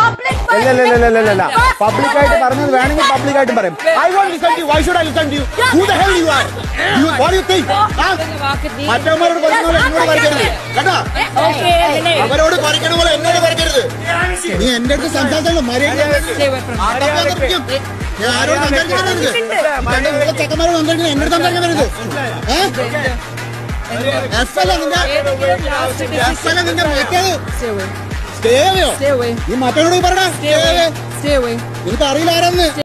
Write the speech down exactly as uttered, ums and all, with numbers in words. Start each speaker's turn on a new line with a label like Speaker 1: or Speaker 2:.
Speaker 1: പബ്ലിക്കായിട്ട് പറഞ്ഞത് വേണമെങ്കിൽ പബ്ലിക്കായിട്ടും പറയും. I won't listen to you. Why should I listen to you? Who the hell you are? You what you think? മറ്റവരോട് പറയുന്ന പോലെ എന്നോട് പറയരുത് കേട്ടോ. അവരോട് പറയണ പോലെ എന്നോട് പറയരുത്. നീ എന്റെ അടുത്ത് സംസാരിച്ചല്ലോ മര്യാദ. ഞാൻ ആരോട് സംസാരിക്കാൻ വരരുത്. ചെക്കന്മാരോട് സംസാരിക്കണം, എന്നോട് സംസാരിക്കാൻ വരരുത്. എഫ് അല്ല നിന്റെ എഫ് അല്ല നിന്റെ മറ്റേത് സ്റ്റേവയോ? നീ മറ്റവരോട് പറയണ എനിക്ക് അറിയില്ല ആരാന്ന്.